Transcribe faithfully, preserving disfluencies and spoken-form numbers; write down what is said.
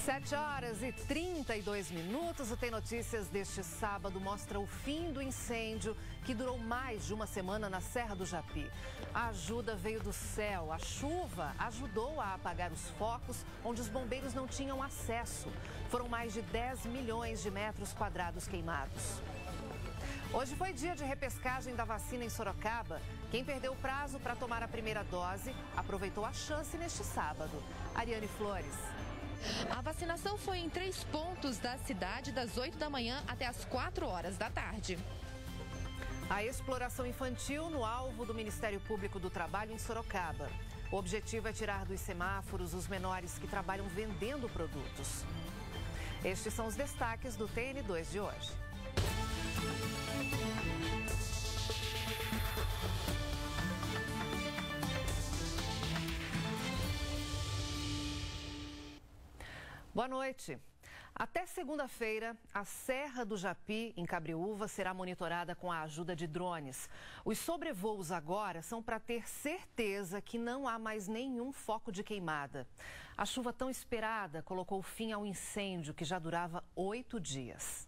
sete horas e trinta e dois minutos. O Tem Notícias deste sábado mostra o fim do incêndio que durou mais de uma semana na Serra do Japi. A ajuda veio do céu. A chuva ajudou a apagar os focos onde os bombeiros não tinham acesso. Foram mais de dez milhões de metros quadrados queimados. Hoje foi dia de repescagem da vacina em Sorocaba. Quem perdeu o prazo para tomar a primeira dose aproveitou a chance neste sábado. Ariane Flores. A vacinação foi em três pontos da cidade, das oito da manhã até as quatro horas da tarde. A exploração infantil no alvo do Ministério Público do Trabalho em Sorocaba. O objetivo é tirar dos semáforos os menores que trabalham vendendo produtos. Estes são os destaques do T N dois de hoje. Boa noite. Até segunda-feira, a Serra do Japi, em Cabreúva, será monitorada com a ajuda de drones. Os sobrevoos agora são para ter certeza que não há mais nenhum foco de queimada. A chuva tão esperada colocou fim ao incêndio que já durava oito dias.